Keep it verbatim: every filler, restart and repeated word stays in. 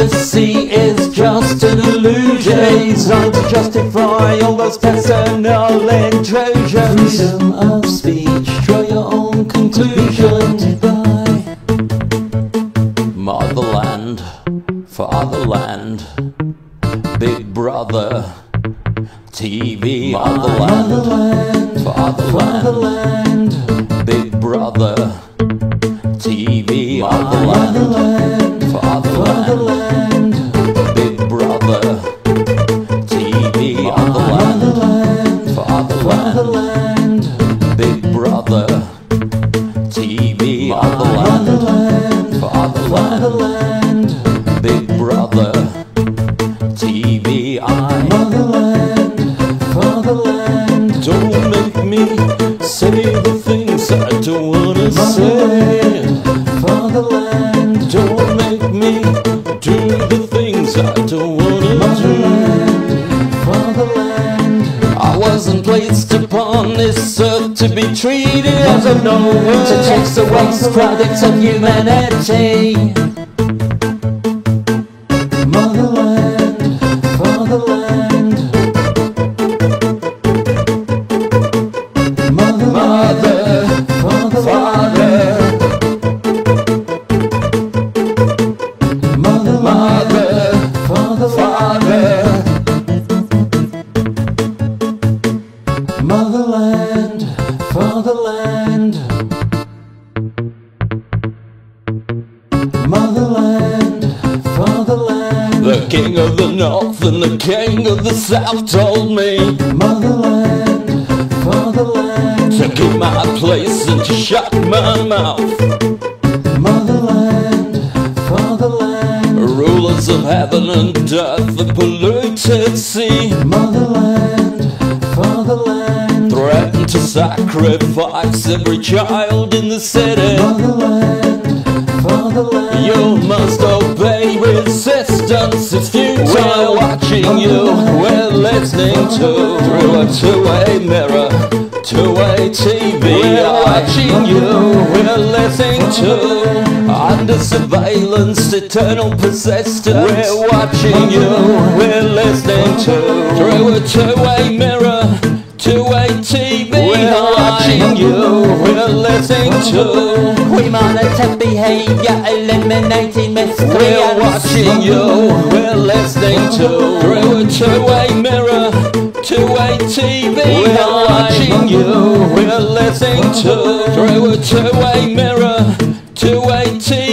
fantasy is just an illusion designed to justify all those personal intrusions. Freedom of speech, draw your own conclusion. By motherland, fatherland, Big Brother, T V, motherland, fatherland, Big Brother, T V, motherland, fatherland, Big Brother, T V, motherland, fatherland, Big Brother, T V, motherland, fatherland, Big Brother, T V, I, motherland, fatherland. Don't make me say the things I don't wanna say. Fatherland, don't make me do the things I don't wanna do. Fatherland, I wasn't placed upon this earth to be treated as a no one to take the waste products of humanity. Motherland, fatherland, mother, mother, father, father, mother, mother, father, father, motherland, fatherland, motherland, fatherland. The king of the north and the king of the south told me, motherland, fatherland, to keep my place and to shut my mouth. Motherland, fatherland, rulers of heaven and earth, the polluted sea. Motherland, fatherland, threaten to sacrifice every child in the city. Motherland, fatherland, you must obey, resistance is futile. We're watching you, we're listening to, through a two-way mirror, two-way T V. We're watching you, we're listening to, under surveillance, eternal persistence. We're watching you, we're listening to, through a two-way mirror, two-way T V. We're watching you, we're listening to, we monitor behavior, eliminating miscreants. We're watching you, we're listening to, through a two-way mirror, two-way T V. We're watching you, we're listening to, through a two-way mirror, two-way T V.